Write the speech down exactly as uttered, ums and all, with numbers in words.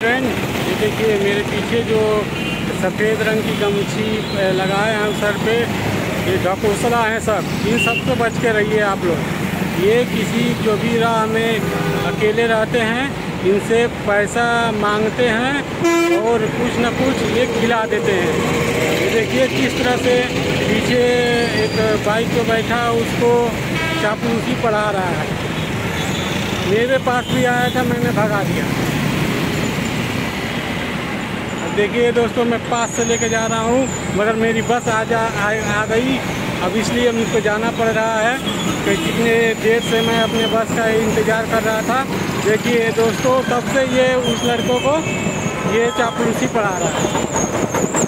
Friend, ये देखिए मेरे पीछे जो सफ़ेद रंग की गमछी लगाए हैं सर पे, ये ढकोसला हैं सब। इन सब से बच के रहिए आप लोग। ये किसी जो भी राह में अकेले रहते हैं, इनसे पैसा मांगते हैं और कुछ न कुछ ये खिला देते हैं। ये देखिए किस तरह से पीछे एक बाइक पे बैठा उसको चापलूसी पढ़ा रहा है। मेरे पास भी आया था, मैंने भगा दिया। देखिए दोस्तों, मैं पास से लेके जा रहा हूँ, मगर मेरी बस आ जा आ, आ गई। अब इसलिए मुझको जाना पड़ रहा है कि कितने देर से मैं अपने बस का इंतज़ार कर रहा था। देखिए दोस्तों, तब से ये उस लड़कों को ये चापलूसी पढ़ा रहा है।